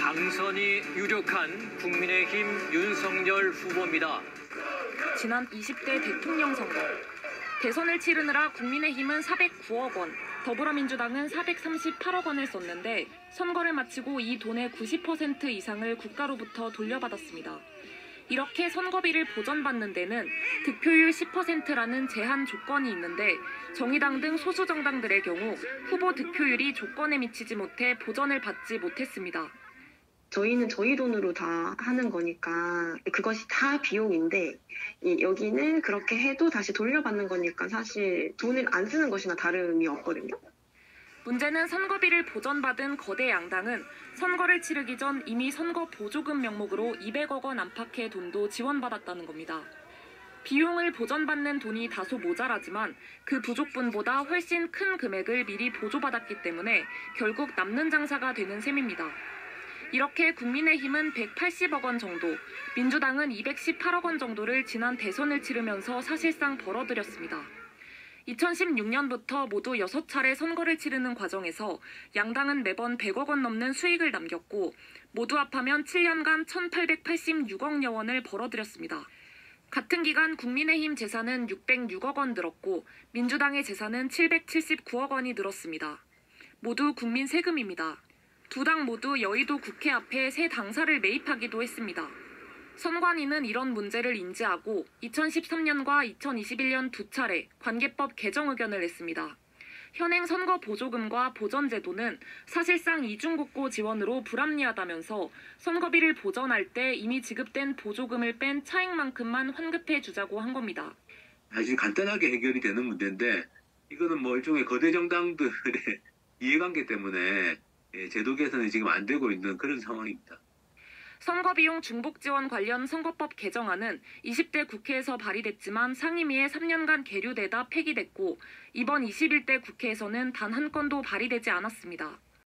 당선이 유력한 국민의힘 윤석열 후보입니다. 지난 20대 대통령 선거. 대선을 치르느라 국민의힘은 409억 원, 더불어민주당은 438억 원을 썼는데 선거를 마치고 이 돈의 90% 이상을 국가로부터 돌려받았습니다. 이렇게 선거비를 보전받는 데는 득표율 10%라는 제한 조건이 있는데 정의당 등 소수 정당들의 경우 후보 득표율이 조건에 미치지 못해 보전을 받지 못했습니다. 저희는 저희 돈으로 다 하는 거니까 그것이 다 비용인데 여기는 그렇게 해도 다시 돌려받는 거니까 사실 돈을 안 쓰는 것이나 다름이 없거든요. 문제는 선거비를 보전받은 거대 양당은 선거를 치르기 전 이미 선거 보조금 명목으로 200억 원 안팎의 돈도 지원받았다는 겁니다. 비용을 보전받는 돈이 다소 모자라지만 그 부족분보다 훨씬 큰 금액을 미리 보조받았기 때문에 결국 남는 장사가 되는 셈입니다. 이렇게 국민의힘은 180억 원 정도, 민주당은 218억 원 정도를 지난 대선을 치르면서 사실상 벌어들였습니다. 2016년부터 모두 6차례 선거를 치르는 과정에서 양당은 매번 100억 원 넘는 수익을 남겼고 모두 합하면 7년간 1,886억여 원을 벌어들였습니다. 같은 기간 국민의힘 재산은 606억 원 늘었고 민주당의 재산은 779억 원이 늘었습니다. 모두 국민 세금입니다. 두 당 모두 여의도 국회 앞에 새 당사를 매입하기도 했습니다. 선관위는 이런 문제를 인지하고 2013년과 2021년 두 차례 관계법 개정 의견을 냈습니다. 현행 선거 보조금과 보전제도는 사실상 이중국고 지원으로 불합리하다면서 선거비를 보전할 때 이미 지급된 보조금을 뺀 차액만큼만 환급해 주자고 한 겁니다. 아주 간단하게 해결이 되는 문제인데 이거는 뭐 일종의 거대 정당들의 이해관계 때문에 제도 개선이 지금 안 되고 있는 그런 상황입니다. 선거비용 중복 지원 관련 선거법 개정안은 20대 국회에서 발의됐지만 상임위에 3년간 계류되다 폐기됐고 이번 21대 국회에서는 단 한 건도 발의되지 않았습니다.